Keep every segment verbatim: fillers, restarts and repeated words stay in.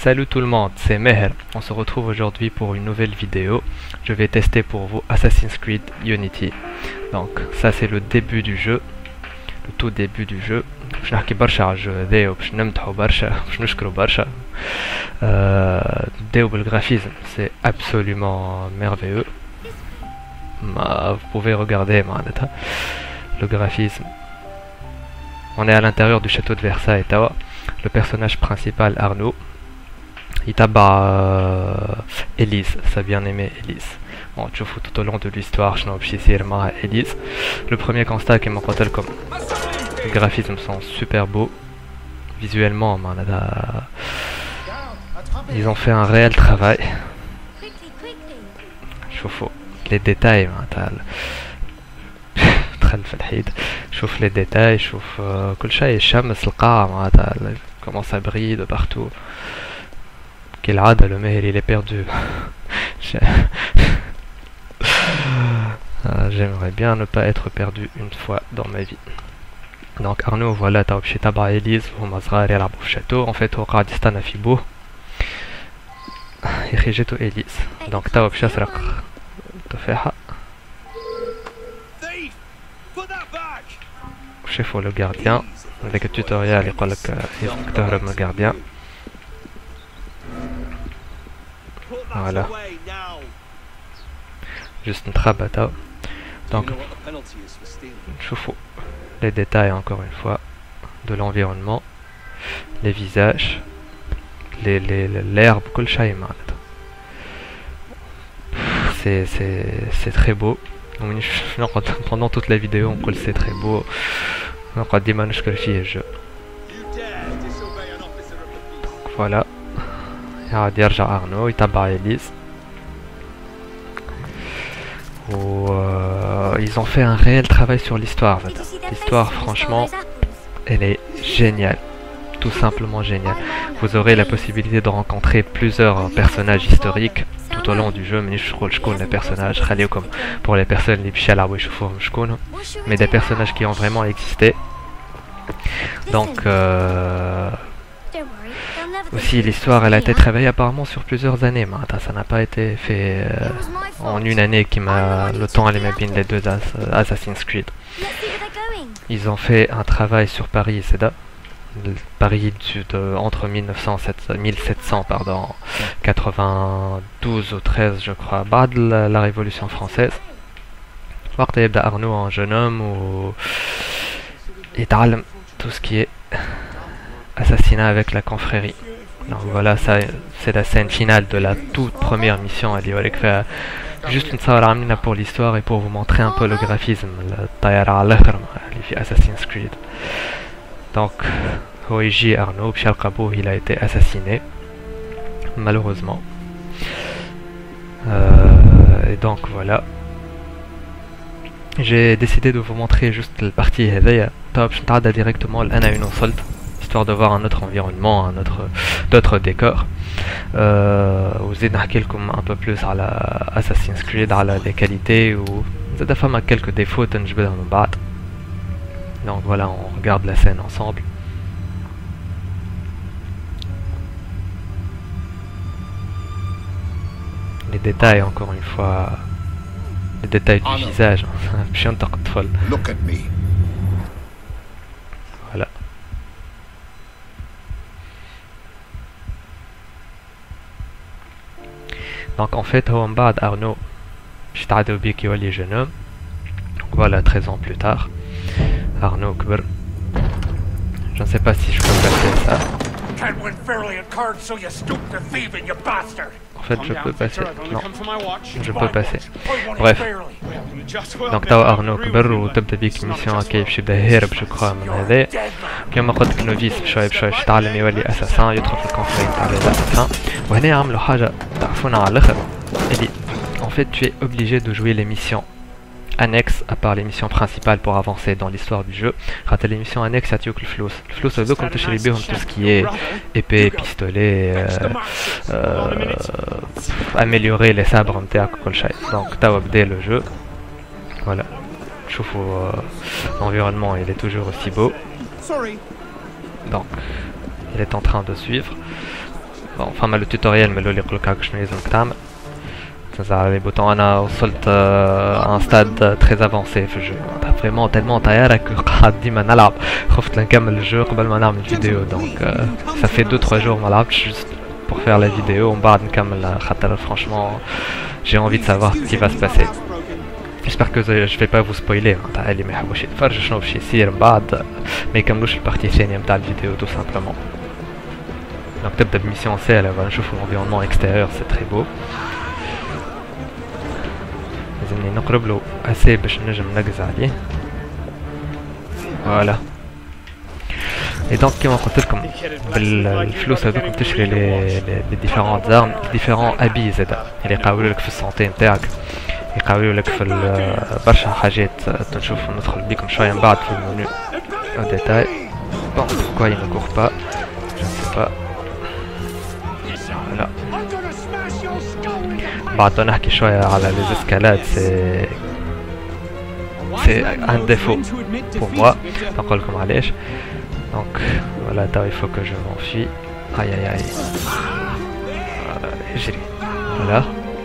Salut tout le monde, c'est Meher. On se retrouve aujourd'hui pour une nouvelle vidéo. Je vais tester pour vous Assassin's Creed Unity. Donc ça c'est le début du jeu, le tout début du jeu. باش نحكي برشا على الجو هذايا وباش نمدحو برشا باش نشكرو برشا. نبداو بالgraphisme, c'est absolument merveilleux. Vous pouvez regarder معناتها le graphisme. On est à l'intérieur du château de Versailles. Tawa. Le personnage principal Arnaud. Il tabat euh, Élise, sa bien-aimée Élise. Bon, tu vois tout au long de l'histoire, je n'ai pas Élise. Le premier constat qui m'a rappelé comme les graphismes sont super beaux. Visuellement, man, ils ont fait un réel travail. Je trouve les détails, man, je trouve les détails, je trouve كل شيء الشمس القاع معناتها comment ça brille de partout. Quel عادة le Meher il est perdu. J'aimerais bien ne pas être perdu une fois dans ma vie. Donc Arnaud voilà تاو باش يتبع إليز وهما صغار يلعبوا في الشاتو. En fait هو قاعد يستنى في بوه يا اخي جاتو إليز. Donc تاو باش يسرق تفاحة. Chef le gardien avec le tutoriel il يقول لك يخليك تهرب من الجارديان. Voilà. Juste نتخبى. Donc شوفوا les détails encore une fois de l'environnement, les visages, les les l'herbe كل شيء معناتها. C'est c'est c'est très beau. Pendant toute la vidéo on colle c'est très beau. نقعد ديما نشكر فيه الجو. Voilà. يعاد يرجع أرنو يتبع إليز. Oh, euh, ils ont fait un réel travail sur l'histoire. L'histoire, franchement, elle est géniale. Tout simplement géniale. Vous aurez la possibilité de rencontrer plusieurs personnages historiques tout au long du jeu. Mais je connais les personnages, comme pour les personnes mais des personnages qui ont vraiment existé. Donc, euh, aussi l'histoire elle a été travaillée apparemment sur plusieurs années. Ça n'a pas été fait euh, en une année qui m'a le temps allait bien les deux as, Assassin's Creed. Ils ont fait un travail sur Paris, c'est là. Paris de, de, entre mille neuf cents mille sept cents pardon quatre-vingt-douze ou treize je crois بعد la, la Révolution française. وقت يبدأ Arnaud en jeune homme ou يتعلم tout ce qui est assassinat avec la confrérie. Donc voilà, ça c'est la scène finale de la toute première mission. Juste une salle pour l'histoire et pour vous montrer un peu le graphisme, le tailleur à l'autre, Assassin's Creed. Donc, Hoiji Arnaud, Pchalkabou, il a été assassiné, malheureusement. Euh, et donc voilà. J'ai décidé de vous montrer juste la partie top, je directement l'ana une solte, histoire de voir un autre environnement, un autre, d'autres décors. Vous allez نحكي un peu plus à la Assassin's Creed, à les qualités ou زاد فما quelques défauts تنجبدهم من بعد. Donc voilà, on regarde la scène ensemble. Les détails encore une fois, les détails du visage. Look at me. Voilà. Donc en fait, هو من بعد Arnaud باش تعداو بيه كي يولي jeune homme. Donc voilà, treize ans plus tard. Arnaud Kber. Je ne sais pas si je peux passer ça. En fait, je peux passer. Non, je peux passer. Bref. Donc, t'as Arnaud Kber ou تبدأ بيك mission كي باش يبدا هارب je crois من هذا. كما قلت لك نوفيس بشوي بشوي باش يتعلم يولي اساسان يدخل في الكونفليكت تاع لي اساسان. وهنا عملوا حاجة تعرفونا على الآخر. اللي en fait tu es obligé de jouer les missions annexes à part les missions principales pour avancer dans l'histoire du jeu. Rater les missions annexes à le flous. Le flous c'est donc comme tout ce qui est épée, pistolet, euh, euh, améliorer les sabres donc t'as updé le jeu. Voilà. Je trouve euh, l'environnement il est toujours aussi beau. Donc il est en train de suivre. bon فما le tutoriel mais اللي يقول لك هاك شنو لازمك تعمل تنزع les boutons. انا وصلت à un stade très avancé في الجو vraiment tellement طيارة قاعد ديما نلعب خفت نكمل الجو قبل ما نعمل فيديو donc euh, ça fait deux trois jours ما لعبتش juste pour faire la vidéo ومن بعد نكمل خاطر franchement j'ai envie de savoir ce qui va se passer. J'espère que je vais pas vous spoiler تاع اللي ما يحبوش يتفرجوا شنو باش يصير من بعد ما يكملوش البارتي الثانية نتاع الفيديو tout simplement. Donc تبدا بميسيون سهلة نشوفوا l'environnement extérieur c'est très beau. لازمني نقرب له اسي باش نجم نقز عليه. فوالا. Et donc كيما قلت لكم بالفلوس هذوك تشري لي لي ديفيرونت زارم ديفيرون ابي زادا اللي يقاولوا لك في السونتي نتاعك يقاولوا لك في برشا حاجات تنشوف ندخل بيكم شويه من بعد في المنيو او ديتاي. بون pourquoi il ne court pas je ne sais pas. Voilà. بعد نحكي شويه على لي اسكالاد سي سي ان ديفو pour moi نقول لكم علاش. Donc voilà, il faut que je m'enfuis. Aïe aïe aïe. J'ai voilà.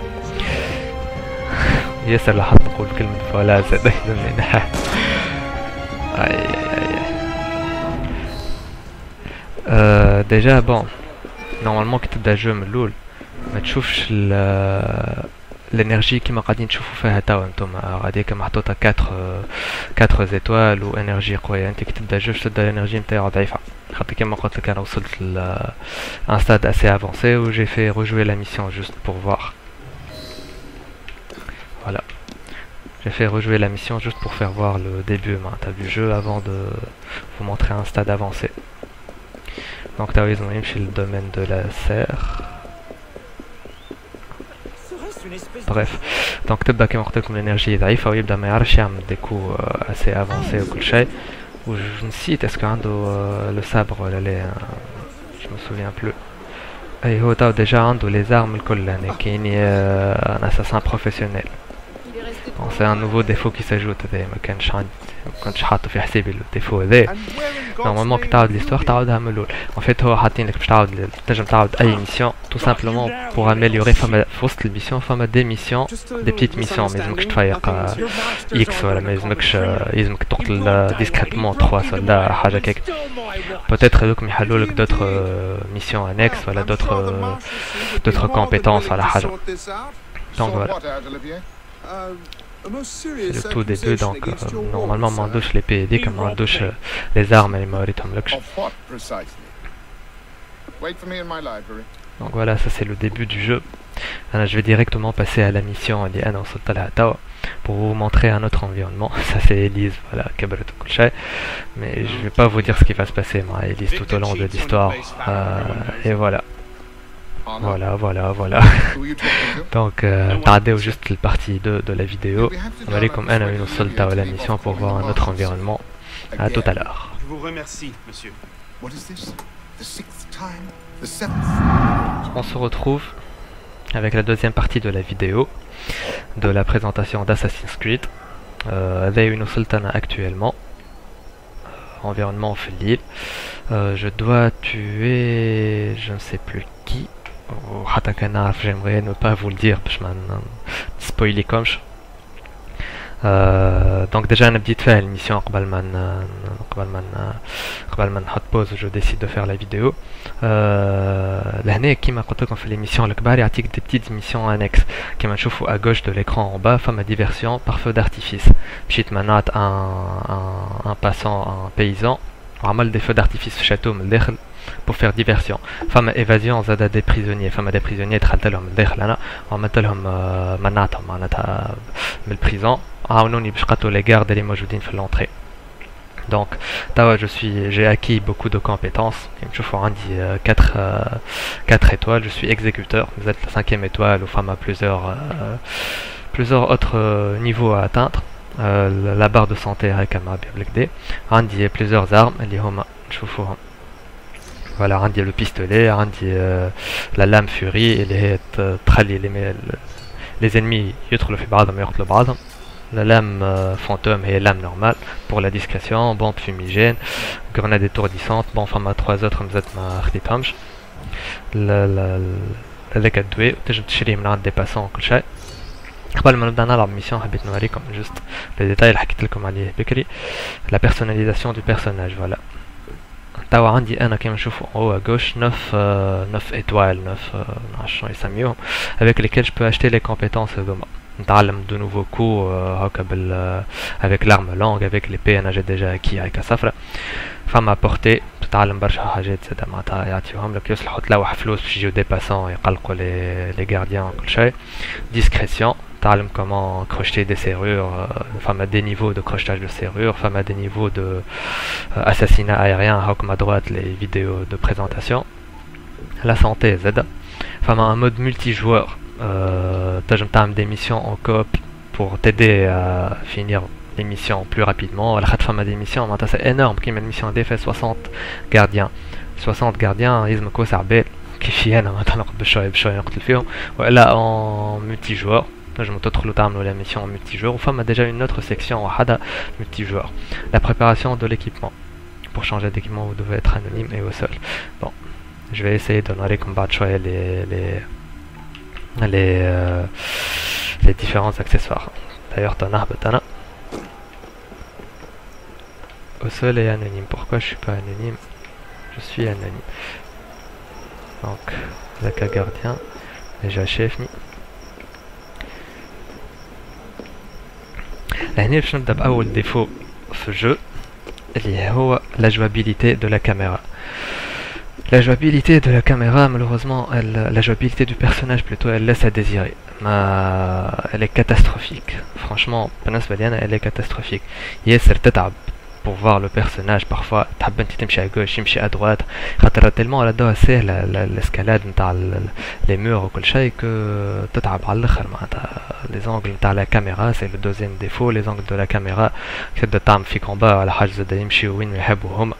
ياسر لاحظت نقول كلمة فوالا زاد يلزمني نحا. Aïe aïe aïe. Euh, déjà bon, normalement كي تبدا الجو من الأول ما تشوفش الانرجي كيما قاعدين تشوفوا فيها توا نتوما غاديك محطوطه quatre زيتوال وانرجي قويه. انت كي تبدا الجو تبدا الانرجي نتاعو ضعيفه خاطر كيما قلت لك انا وصلت ل ان stade assez avancé où j'ai fait rejouer la mission juste pour voir. Voilà, j'ai fait rejouer la mission juste pour faire voir le début du jeu avant de vous montrer un stade avancé. Donc t'as raison, je suis le domaine de la serre. Bref, donc تبدا كيما قلت لكم الانرجي ضعيفه ويبدا ما يعرفش يعمل دي كو اسي افونسي وكل شيء. و نسيت اسكو عنده لو سابر ولا لا جو مو سوفيان بلو. اي هو تاو ديجا عنده لي زارم الكل يعني كاين ان اساسان بروفيسيونيل. سي ان نوفو ديفو كي ساجوت هذا ما كانش عندي ما كنتش حاطه في حسابي الديفو هذا. نورمالمون كي تعاود ليستوار تعاودها من الاول. ان فيت هو حاطين لك باش تعاود تنجم تعاود اي ميسيون تو سامبلومون بور اميليوري. فما في وسط الميسيون فما دي ميسيون دي بيتيت ميسيون ما يلزمكش تفيق اكس ولا ما يلزمكش يلزمك تقتل ديسكريتمون ثلاثة سولدا حاجه كيك. بوتيتر هذوك يحلوا لك دوتر ميسيون انكس ولا دوتر دوتر كومبيتونس ولا حاجه. دونك فوالا c'est le tout début donc euh, normalement ما عندوش les P D comme ما عندوش les armes اللي ما وريتهم لكش. Donc voilà, ça c'est le début du jeu. Alors, je vais directement passer à la mission اللي أنا وصلت لها توا pour vous montrer un autre environnement. Ça c'est Elise, voilà, كبرت وكل شيء. Mais je vais pas vous dire ce qui va se passer مع Elise tout au long de l'histoire. Euh, et voilà. Voilà, voilà, voilà. Donc, تعديو juste la partie deux de la vidéo. On va aller comme un à une seule à la mission pour voir un autre environnement. À tout à l'heure. Je vous remercie, monsieur. On se retrouve avec la deuxième partie de la vidéo de la présentation d'Assassin's Creed. Avec une sultana actuellement. Environnement في l'île. Je dois tuer, je ne sais plus qui. حتى كان نعرف j'aimerais ne pas vous le dire باش ما نسبويليكمش. دونك ديجا انا بديت فيها الميسيون قبل ما قبل ما قبل ما نحط بوز جو ديسيد دو فير لا فيديو. لهنا كيما قلت لكم في ليميسيون الكبار يعطيك دي بتيت ميسيون انكس كيما نشوفوا ا غوش دو ليكران en bas فما ديفيرسيون بار فو d'artifice. مشيت منعت ان ان باسون ان بيزون وعمل دي فو d'artifice في شاتو من الداخل pour faire diversion. فما ايفازيون زاد دي بريزونيي فما دي بريزونيي دخلت لهم من الداخل انا وعملت لهم منعتهم معناتها من البريزون عاونوني باش قتلوا لي غارد اللي موجودين في لونطري. Donc توا je suis j'ai acquis beaucoup de compétences. كيما تشوفوا عندي quatre quatre étoiles. Je suis exécuteur. Vous êtes la cinquième étoile ou فما plusieurs plusieurs autres niveaux à atteindre. La barre de santé هكا مع بيبلك عندي plusieurs armes اللي هما نشوفوهم. Voilà, عندي le pistolet, عندي la lame furie اللي هي تخلي les les ennemis يدخلوا في بعضهم يقتلوا بعضهم. La lame fantôme هي lame normale pour la discrétion. Bombe fumigène, grenade étourdissante. Bon, enfin ma trois autres مازالت ما خديتهمش. هذاك الدواء وتنجم تشريه من عند دي باسون وكل شيء. قبل ما نبدا نلعب ميسيون حبيت نوريكم جوست لي ديتاي اللي حكيت لكم عليه بكري. لا بيرسوناليزاسيون دو بيرسوناج فوالا. توا عندي انا كيما نشوفوا هو غوش neuf neuf étoiles neuf نعرف شنو يسميوهم avec lesquels je peux acheter les compétences هذوما. نتعلم دو نوفو كو هكا بال avec l'arme longue avec l'épée انا جا ديجا كي هكا صفرا. فما بورتي تتعلم برشا حاجات زادا معناتها يعطيوهم لك يصلحوا تلوح فلوس باش يجيو دي باسون يقلقوا لي لي غارديان وكل شيء. ديسكريسيون تعلم comment crocheter des serrures, enfin des niveaux de crochetage de serrures, enfin des niveaux de euh, assassinat aérien, comme à droite les vidéos de présentation. La santé, Z. Enfin un mode multijoueur, tu as des missions en coop pour t'aider à finir les missions plus rapidement. La femme des missions, c'est énorme, qui met une mission D fait soixante gardiens. soixante gardiens, ils me causent à bête, qui fiennent maintenant de choix et choix et là en multijoueur. Je me trouve dans la mission en multijoueur. Enfin, a déjà une autre section en Hada multijoueur. La préparation de l'équipement. Pour changer d'équipement, vous devez être anonyme et au sol. Bon, je vais essayer de donner comme les les les, euh, les différents accessoires. D'ailleurs, t'en as, t'en au sol et anonyme. Pourquoi je suis pas anonyme? Je suis anonyme. Donc, la cas gardien. Déjà chef. هنا باش نبدا بأول ديفو في الجو اللي هو la jouabilité de la caméra. La jouabilité de la caméra, malheureusement, elle, la jouabilité du personnage plutôt, elle laisse à désirer. Ma, elle est catastrophique. Franchement, elle est catastrophique. ياسر تتعب pour voir le personnage parfois. تحب انت تمشي à gauche يمشي à droite. خاطر tellement على دوا سهلة l'escalade نتاع les murs وكل شيء que تتعب على الآخر معناتها. Les angles de la caméra, c'est le deuxième défaut. Les angles de la caméra, c'est de tam fi combat à la hajj de yimshi وين يحبوهم.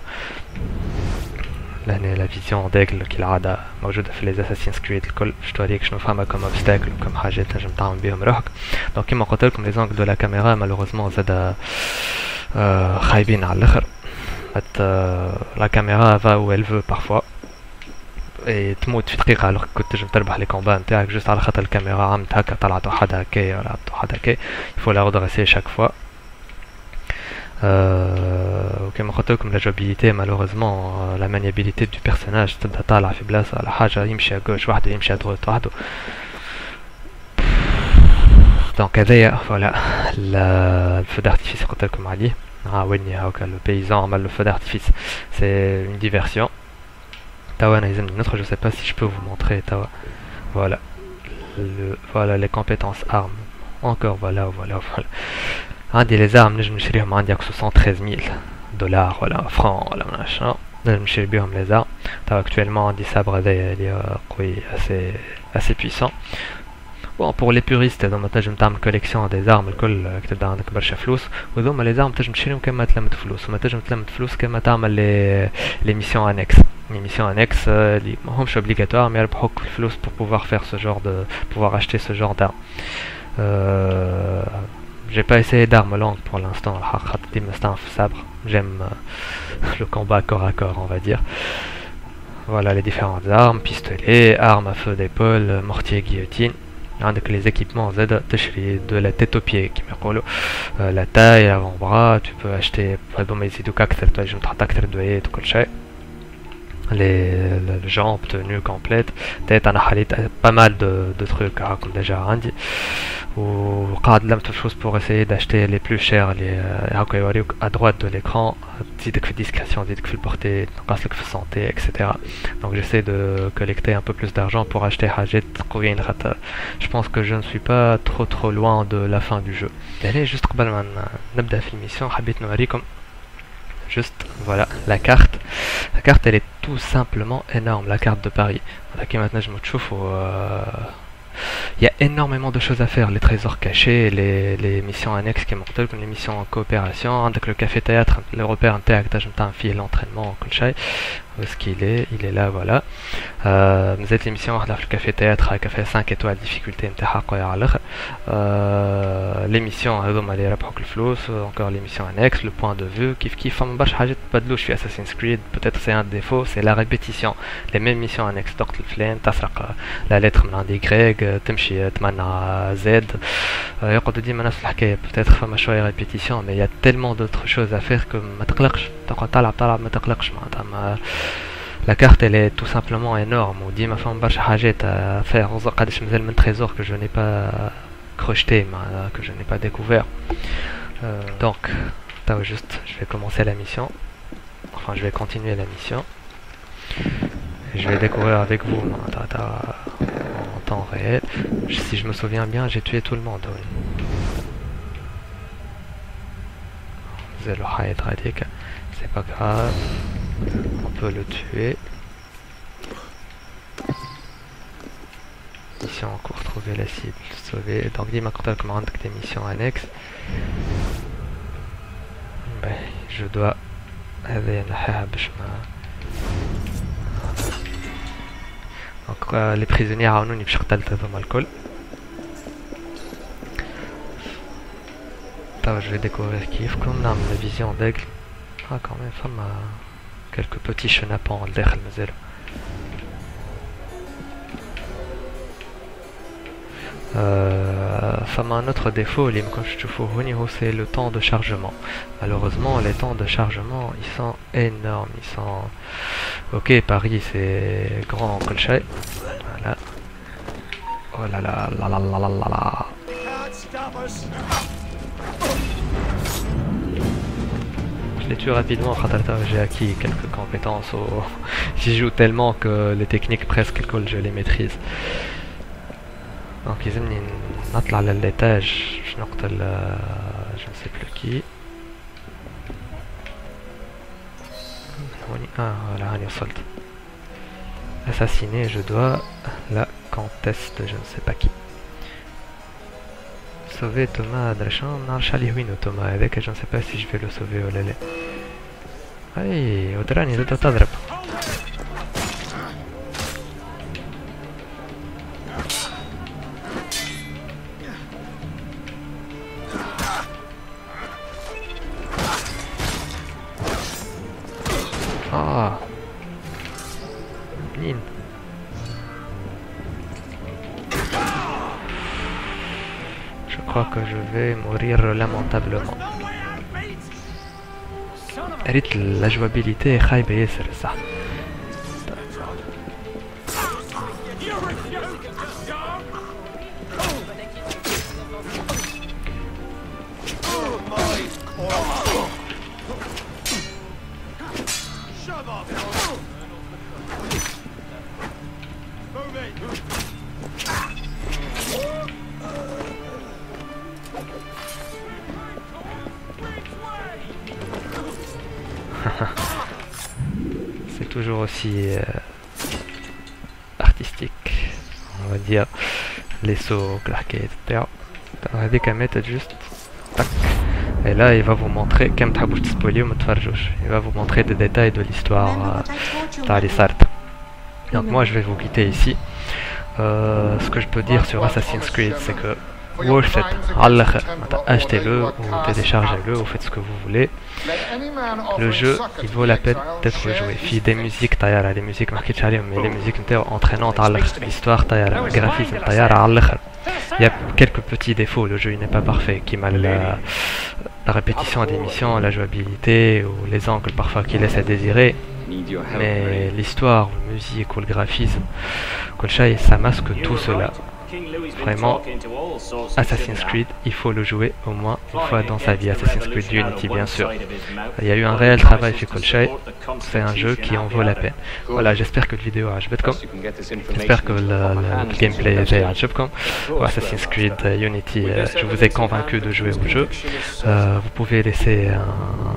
لهنا la vision d'aigle qui العادة موجودة في les Assassin's Creed الكل. باش توريك شنو فما comme obstacle comme حاجات تنجم تعاون بهم روحك. Donc كيما قلت لكم les angles de la caméra malheureusement زادا خايبين على الآخر. La caméra va où elle veut parfois. et تموت في دقيقة alors que كنت تنجم تربح لي كومبا نتاعك جوست على خاطر الكاميرا عملت هكا طلعت واحد هكايا ولا عملت واحد هكايا. il faut la redresser chaque fois. وكما قلت لكم la jouabilité malheureusement la maniabilité du personnage تبدا طالع في بلاصة على حاجة يمشي à gauche وحده يمشي à droite وحده. donc هذايا فوالا الفو d'artifice قلت لكم عليه. عاوني هاكا le paysan عمل le feu d'artifice. c'est une diversion. Tawa une autre, je sais pas si je peux vous montrer Tawa. Voilà. Le, voilà les compétences armes. Encore voilà, voilà, voilà. Un des les armes, je me suis dit que soixante-treize mille dollars, voilà, francs, voilà, machin. Je me suis dit les armes. Tawa actuellement un des sabres assez, assez puissant. Bon, pour les puristes, dans ma tâche, je me termine collection des armes, le col que tu as dans le flous. Ou donc, les armes, je me suis dit que je me de flous. Ma tâche, je me de flous, que je les les missions annexes. Les missions annexes, les sont obligatoires, mais elles prennent le flous pour pouvoir faire ce genre de, pouvoir acheter ce genre d'armes. Euh, j'ai pas essayé d'armes longues pour l'instant. Sabre. J'aime le combat corps à corps, on va dire. Voilà les différentes armes, pistolets, armes à feu d'épaule, mortier, guillotine. عندك les équipements زاد تشري de la tête aux pieds كيما يقولوا la taille avant-bras. tu peux acheter هذوما يزيدوك أكثر تنجم تحط أكثر دويات وكل شيء. les le jambes tenue complète tête أنا حليت pas mal de de trucs هاكم déjà عندي وقاعد لمت الفلوس pour essayer d'acheter les plus chers les هاكا يوريوك à droite de l'écran. تزيدك في discrétion تزيدك في البورتée تنقص لك في السانتي et cetera. donc j'essaie de collecter un peu plus d'argent pour acheter حاجات قويين خاطر je pense que je ne suis pas trop trop loin de la fin du jeu. يعني juste قبل ما نبدأ في الميسيون حبيت نوريكم juste voilà la carte. La carte elle est tout simplement énorme, la carte de Paris. كيما تنجموا تشوفوا il y a énormément de choses à faire, les trésors cachés, les, les missions annexes qui montent, les missions en coopération, avec le café théâtre, le repère intact, j'ai un fil l'entraînement, où est-ce qu'il est? Il est là, voilà. Euh, vous êtes l'émission le café théâtre, café cinq étoiles, difficulté, euh, l'émission, encore l'émission annexe, le point de vue, kif kif, je suis Assassin's Creed, peut-être c'est un défaut, c'est la répétition, les mêmes missions annexes, la lettre des Grecs, تمشي تمنى زد يقعدوا ديما نفس الحكايه peut-être فما شويه répétition mais il y a tellement d'autres choses à faire que ما تقلقش تقعد تلعب تلعب ما تقلقش معناتها la carte elle est tout simplement énorme وديما فما برشا حاجات à faire قداش مازال من trésor que je n'ai pas crocheté que je n'ai pas découvert euh, donc juste je vais commencer la mission enfin je vais continuer la mission et je vais découvrir avec vous en temps réel. Si je me souviens bien, j'ai tué tout le monde. Oui. C'est pas grave. On peut le tuer. Mission en cours, trouver la cible, sauver. Donc, dis-moi quand tu as des missions annexes. Ben, je dois. Donc euh, les prisonniers à nous باش قتلتهم الكل. Je vais découvrir كيف كون نعمل la vision d'aigle. Ah quand même فما quelques petits chenapans لداخل مازالو. Euh, فما un autre défaut اللي مكنش تشوفوه هوني هو c'est le temps de chargement. Malheureusement les temps de chargement ils sont énormes, ils sont ok Paris c'est grand كل شيء. Voilà. Oh là là là là là là là là. Je les tue rapidement, j'ai acquis quelques compétences au... J'y joue tellement que les techniques presque je les maîtrise. Donc ils aiment نطلع على l'étage, je نقتل je ne sais plus qui. Ah voilà, on y وصلت. Assassiner, je dois la comtesse de je ne sais pas qui. Sauver Thomas Adrachan, Narchaliwino Thomas avec, je ne sais pas si je vais le sauver ou l'aller. Aïe, Odrani de Tadrap. Ah, Nin. Je crois que je vais mourir lamentablement. La jouabilité est خايبة ياسر صح. C'est toujours aussi euh, artistique, on va dire, les sauts claqués, et cetera. Avec un méthode juste, tac. Et là il va vous montrer, il va vous montrer des détails de l'histoire euh, Donc moi je vais vous quitter ici. Euh, ce que je peux dire sur Assassin's Creed, c'est que worth it, achetez-le ou téléchargez-le ou faites ce que vous voulez. Le jeu, il vaut la peine d'être joué. Il y a des musiques taillara, les musiques marquées mais les musiques entraînantes à l'histoire taillara, le graphisme taillara à l'autre. Il y a quelques petits défauts, le jeu il n'est pas parfait, qui mal la, la répétition des missions, la jouabilité ou les angles parfois qui laissent à désirer. Mais l'histoire, la musique ou le graphisme, ça masque tout cela. Vraiment, Assassin's Creed, il faut le jouer au moins une fois dans sa vie. Assassin's Creed Unity, bien sûr. Il y a eu un réel travail chez Kolchai. C'est un jeu qui en vaut la peine. Voilà, j'espère que la vidéo a ajbetkom. J'espère que le, le, le gameplay est ajbetkom. Assassin's Creed Unity, je vous ai convaincu de jouer au jeu. Euh, vous pouvez laisser un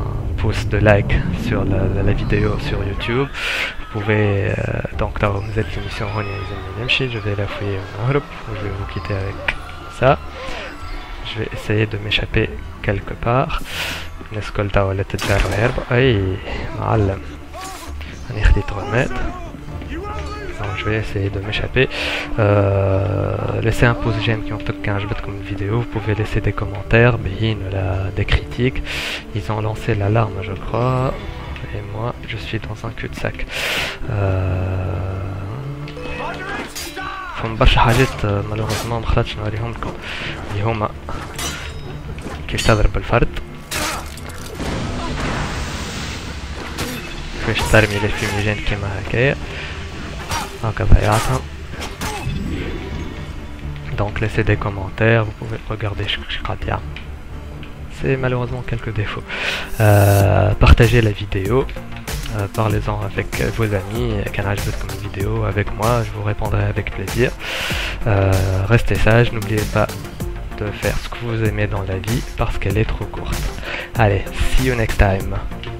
pouce de like sur la, la, la vidéo sur YouTube. Vous pouvez euh, donc dans cette émission, je vais la fouiller, je vais vous quitter avec ça. Je vais essayer de m'échapper quelque part. نسكولتا ولا تتجار ويرب اي معلم راني خديت remettre. Donc je vais essayer de m'échapper. Euh, laissez un pouce j'aime qui ont tout quinze comme une vidéo. Vous pouvez laisser des commentaires, la, des critiques. Ils ont lancé l'alarme je crois. Et moi je suis dans un cul-de-sac. فما برشا حاجات مالوغوزمون مخلطش نوريهم لكم اللي هما كيفاش تضرب الفرد، كيفاش ترمي لي فيميجين كيما هكايا هاكا ضيعتهم. Donc laissez des commentaires, vous pouvez regarder ce que je vais dire. C'est malheureusement quelques défauts. Euh, partagez la vidéo, euh, parlez-en avec vos amis, canal comme une vidéo avec moi, je vous répondrai avec plaisir. Euh, restez sages, n'oubliez pas de faire ce que vous aimez dans la vie parce qu'elle est trop courte. Allez, see you next time.